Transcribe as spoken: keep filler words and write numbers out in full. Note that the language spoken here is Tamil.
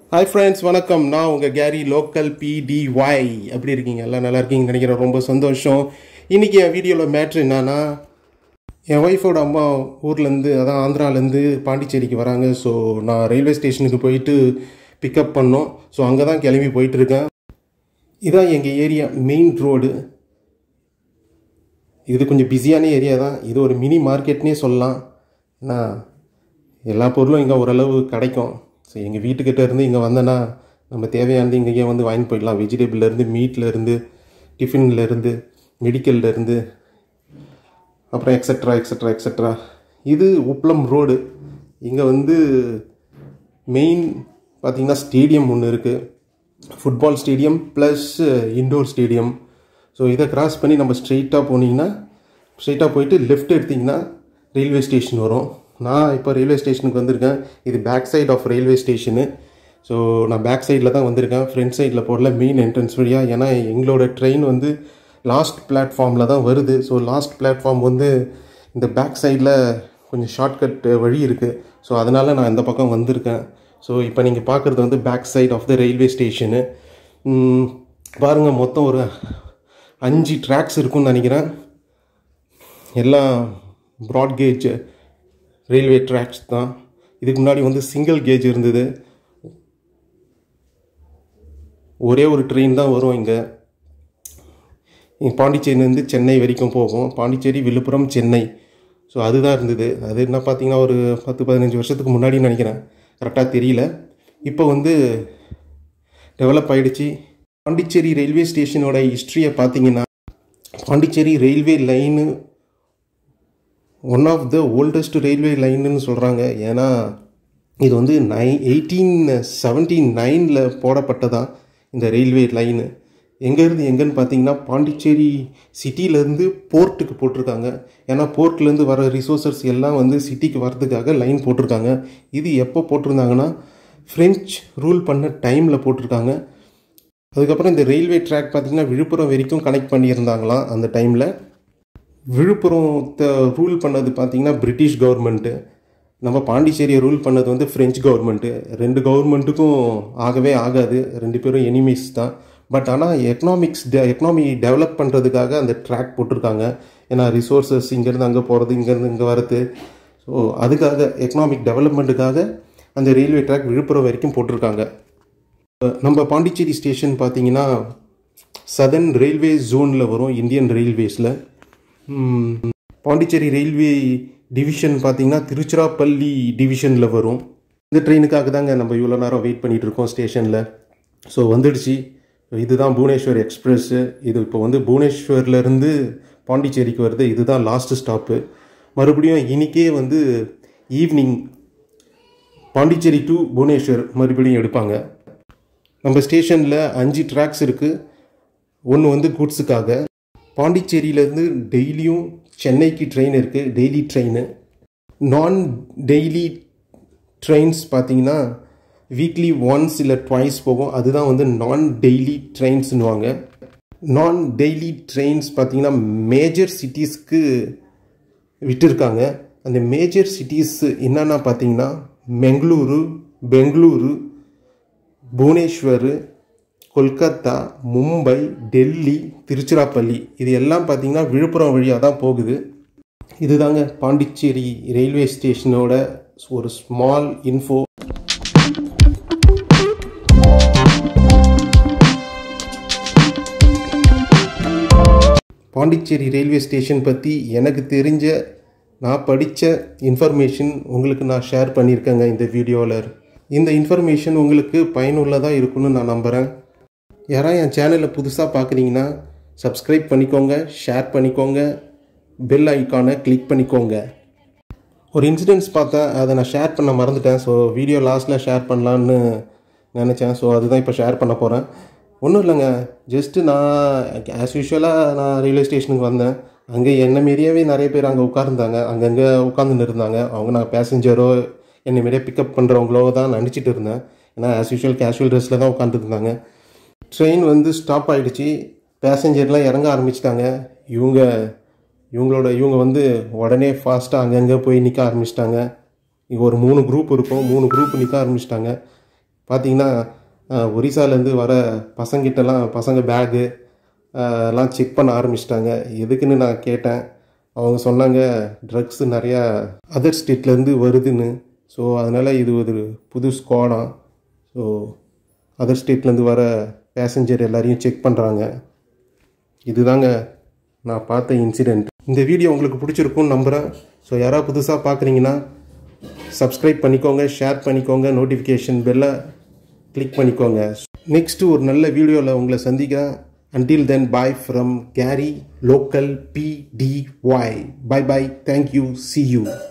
Hi friends, வணக்கம். நான் உங்க carry local P D Y. எப்படி இருக்கீங்க? எல்லாம் நல்லா இருக்கீங்கன்னு நினைக்கிறேன். ரொம்ப சந்தோஷம். இன்னைக்கு என் வீடியோவில் மேட்ரு என்னன்னா, என் ஒய்ஃபோட அம்மா ஊர்லேருந்து, அதான் ஆந்திராலேருந்து பாண்டிச்சேரிக்கு வராங்க. ஸோ நான் ரயில்வே ஸ்டேஷனுக்கு போயிட்டு பிக்கப் பண்ணோம். ஸோ அங்கே தான் கிளம்பி போயிட்டுருக்கேன். இதான் எங்கள் ஏரியா மெயின் ரோடு. இது கொஞ்சம் பிஸியான ஏரியா தான். இது ஒரு மினி மார்க்கெட்னே சொல்லலாம். ஏன்னா எல்லா பொருளும் இங்கே ஓரளவு கிடைக்கும். ஸோ எங்கள் வீட்டுக்கிட்ட இருந்து இங்கே வந்தேன்னா நம்ம தேவையானது இங்கேயே வந்து வாங்கி போயிடலாம். வெஜிடபிள்லேருந்து, மீட்லேருந்து, டிஃபின்லேருந்து, மெடிக்கல்லேருந்து, அப்புறம் எக்ஸட்ரா எக்ஸட்ரா எக்ஸட்ரா. இது உப்ளம் ரோடு. இங்கே வந்து மெயின் பார்த்திங்கன்னா ஸ்டேடியம் ஒன்று இருக்குது. Football stadium plus indoor stadium. So இதை கிராஸ் பண்ணி நம்ம ஸ்ட்ரெயிட்டாக போனீங்கன்னா, ஸ்ட்ரெயிட்டாக போயிட்டு லெஃப்ட் எடுத்திங்கன்னா ரயில்வே ஸ்டேஷன் வரும். நான் இப்போ ரயில்வே ஸ்டேஷனுக்கு வந்திருக்கேன். இது back side of railway station. So நான் பேக் சைடில் தான் வந்திருக்கேன், ஃப்ரண்ட் சைடில் போடல, மெயின் என்ட்ரன்ஸ் வழியாக. ஏன்னா எங்களோட ட்ரெயின் வந்து லாஸ்ட் பிளாட்ஃபார்மில் தான் வருது. ஸோ லாஸ்ட் பிளாட்ஃபார்ம் வந்து இந்த பேக் சைடில் கொஞ்சம் ஷார்ட்கட் வழி இருக்குது. ஸோ அதனால் நான் இந்த பக்கம் வந்திருக்கேன். ஸோ இப்போ நீங்கள் பார்க்குறது வந்து back side of the railway station. பாருங்கள், மொத்தம் ஒரு அஞ்சு ட்ராக்ஸ் இருக்குன்னு நினைக்கிறேன். எல்லாம் ப்ராட்கேஜ் ரயில்வே ட்ராக்ஸ் தான். இதுக்கு முன்னாடி வந்து சிங்கிள் கேஜ் இருந்தது. ஒரே ஒரு ட்ரெயின் தான் வரும் இங்கே. பாண்டிச்சேரியிலேருந்து சென்னை வரைக்கும் போகும். பாண்டிச்சேரி, விழுப்புரம், சென்னை. ஸோ அதுதான் இருந்தது. அது என்ன பார்த்தீங்கன்னா ஒரு பத்து பதினஞ்சு வருஷத்துக்கு முன்னாடின்னு நினைக்கிறேன், கரெக்டாக தெரியல. இப்போ வந்து டெவலப் ஆகிடுச்சு. பாண்டிச்சேரி ரயில்வே ஸ்டேஷனோட ஹிஸ்ட்ரியை பார்த்தீங்கன்னா, Pondicherry railway line one of the oldest railway லைனுன்னு சொல்கிறாங்க. ஏன்னா இது வந்து நை எயிட்டீன் செவன்டி நைனில் போடப்பட்டதான் இந்த ரயில்வே லைனு. எங்கேருந்து எங்கேன்னு பார்த்தீங்கன்னா, பாண்டிச்சேரி சிட்டியிலேருந்து போர்ட்டுக்கு போட்டிருக்காங்க. ஏன்னா போர்ட்லேருந்து வர ரிசோர்ஸஸ் எல்லாம் வந்து சிட்டிக்கு வர்றதுக்காக லைன் போட்டிருக்காங்க. இது எப்போ போட்டிருந்தாங்கன்னா, ஃப்ரெஞ்ச் ரூல் பண்ண டைமில் போட்டிருக்காங்க. அதுக்கப்புறம் இந்த ரயில்வே ட்ராக் பார்த்திங்கன்னா விழுப்புரம் வரைக்கும் கனெக்ட் பண்ணியிருந்தாங்களாம் அந்த டைமில். விழுப்புரத்தை ரூல் பண்ணது பார்த்திங்கன்னா பிரிட்டிஷ் கவர்மெண்ட்டு. நம்ம பாண்டிச்சேரியை ரூல் பண்ணது வந்து ஃப்ரெஞ்ச் கவர்மெண்ட்டு. ரெண்டு கவர்மெண்ட்டுக்கும் ஆகவே ஆகாது, ரெண்டு பேரும் எனிமீஸ் தான். பட் ஆனால் எக்கனாமிக்ஸ் டெ எக்கனாமி டெவலப் பண்ணுறதுக்காக அந்த ட்ராக் போட்டிருக்காங்க. ஏன்னா ரிசோர்ஸஸ் இங்கேருந்து அங்கே போகிறது, இங்கேருந்து இங்கே வரது. ஸோ அதுக்காக எக்கனாமிக் டெவலப்மெண்ட்டுக்காக அந்த ரயில்வே ட்ராக் விழுப்புரம் வரைக்கும் போட்டிருக்காங்க. நம்ம பாண்டிச்சேரி ஸ்டேஷன் பார்த்திங்கன்னா சதர்ன் ரயில்வே ஜோனில் வரும், இந்தியன் ரயில்வேஸில். பாண்டிச்சேரி ரயில்வே டிவிஷன் பார்த்திங்கன்னா திருச்சிராப்பள்ளி டிவிஷனில் வரும். இந்த ட்ரெயினுக்காக தாங்க நம்ம இவ்வளோ நேரம் வெயிட் பண்ணிகிட்டு இருக்கோம் ஸ்டேஷனில். ஸோ வந்துடுச்சு. இதுதான் புவனேஸ்வர் எக்ஸ்பிரஸ்ஸு. இது இப்போ வந்து புவனேஸ்வர்லேருந்து பாண்டிச்சேரிக்கு வருது. இதுதான் லாஸ்ட்டு ஸ்டாப்பு. மறுபடியும் இன்றைக்கே வந்து ஈவினிங் பாண்டிச்சேரி டு புவனேஸ்வர் மறுபடியும் எடுப்பாங்க. நம்ம ஸ்டேஷனில் அஞ்சு ட்ராக்ஸ் இருக்குது. ஒன்று வந்து குட்ஸுக்காக. பாண்டிச்சேரியிலேருந்து டெய்லியும் சென்னைக்கு ட்ரெயின் இருக்குது, டெய்லி ட்ரெயின். நான் டெய்லி ட்ரெயின்ஸ் பார்த்திங்கன்னா வீக்லி ஒன்ஸ் இல்லை ட்வைஸ் போகும். அதுதான் வந்து நான் டெய்லி ட்ரெயின்ஸ்னுவாங்க. நான் டெய்லி ட்ரெயின்ஸ் பார்த்திங்கன்னா மேஜர் சிட்டிஸ்க்கு விட்டுருக்காங்க. அந்த மேஜர் சிட்டிஸ் என்னென்னா பார்த்திங்கன்னா பெங்களூரு, பெங்களூரு, புவனேஸ்வர், கொல்கத்தா, மும்பை, டெல்லி, திருச்சிராப்பள்ளி. இது எல்லாம் பார்த்திங்கன்னா விழுப்புரம் வழியாக தான் போகுது. இதுதாங்க பாண்டிச்சேரி ரயில்வே ஸ்டேஷனோட ஒரு small info. Pondicherry railway station பற்றி எனக்கு தெரிஞ்ச, நான் படித்த இன்ஃபர்மேஷன் உங்களுக்கு நான் ஷேர் பண்ணியிருக்கேங்க இந்த வீடியோவில். இந்த இன்ஃபர்மேஷன் உங்களுக்கு பயனுள்ளதாக இருக்குன்னு நான் நம்புகிறேன். யாராவது என் சேனலில் புதுசாக பார்க்குறீங்கன்னா சப்ஸ்கிரைப் பண்ணிக்கோங்க, ஷேர் பண்ணிக்கோங்க, பெல் ஐக்கானை கிளிக் பண்ணிக்கோங்க. ஒரு இன்சிடென்ட்ஸ் பார்த்தேன், அதை நான் ஷேர் பண்ண மறந்துட்டேன். ஸோ வீடியோ லாஸ்ட்டில் ஷேர் பண்ணலான்னு நினச்சேன். ஸோ அதுதான் இப்போ ஷேர் பண்ண போகிறேன். ஒன்றும் இல்லைங்க, ஜஸ்ட்டு நான் ஆஸ் யூஷுவலாக நான் ரயில்வே ஸ்டேஷனுக்கு வந்தேன். அங்கே என்ன மாரியாவே நிறைய பேர் அங்கே உட்கார்ந்தாங்க, அங்கங்கே உட்காந்துன்னு இருந்தாங்க. அவங்க நான் பேசஞ்சரோ என்னை மாரியே பிக்கப் பண்ணுறவங்களோ தான் நினச்சிட்டு இருந்தேன். ஏன்னா ஆஸ் யூஷுவல் கேஷுவல் ட்ரெஸ்ஸில் தான் உட்காந்துருந்தாங்க. ட்ரெயின் வந்து ஸ்டாப் ஆகிடுச்சு. பேசஞ்சர்லாம் இறங்க ஆரம்பிச்சிட்டாங்க. இவங்க இவங்களோட இவங்க வந்து உடனே ஃபாஸ்ட்டாக அங்கங்கே போய் நிற்க ஆரம்பிச்சிட்டாங்க. இங்கே ஒரு மூணு குரூப் இருக்கும், மூணு குரூப் நிற்க ஆரம்பிச்சிட்டாங்க. பார்த்தீங்கன்னா ஒரிசாலேருந்து வர பசங்கிட்டலாம் பசங்க பேகு எல்லாம் செக் பண்ண ஆரம்பிச்சிட்டாங்க. எதுக்குன்னு நான் கேட்டேன். அவங்க சொன்னாங்க ட்ரக்ஸு நிறையா அதர் ஸ்டேட்லேருந்து வருதுன்னு. ஸோ அதனால் இது ஒரு புது ஸ்குவாடாக. ஸோ அதர் ஸ்டேட்லேருந்து வர பேசஞ்சர் எல்லாரையும் செக் பண்ணுறாங்க. இதுதாங்க நான் பார்த்த இன்சிடெண்ட். இந்த வீடியோ உங்களுக்கு பிடிச்சிருக்கும்னு நம்புகிறேன். ஸோ யாராவது புதுசாக பார்க்குறீங்கன்னா சப்ஸ்கிரைப் பண்ணிக்கோங்க, ஷேர் பண்ணிக்கோங்க, நோட்டிஃபிகேஷன் பெல்லை கிளிக் பண்ணிக்கோங்க. நெக்ஸ்ட்டு ஒரு நல்ல வீடியோவில் உங்களை சந்திக்கிறேன். Until then, bye from Gary, local P D Y. Bye bye. Thank you. See you.